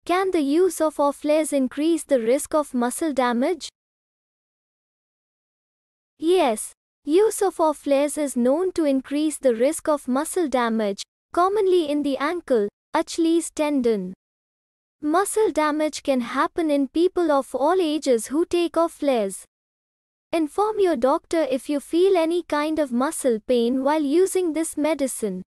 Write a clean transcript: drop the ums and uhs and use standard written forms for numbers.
Can the use of Oflares increase the risk of muscle damage? Yes, use of Oflares is known to increase the risk of muscle damage, commonly in the ankle, achilles tendon. Muscle damage can happen in people of all ages who take Oflares. Inform your doctor if you feel any kind of muscle pain while using this medicine.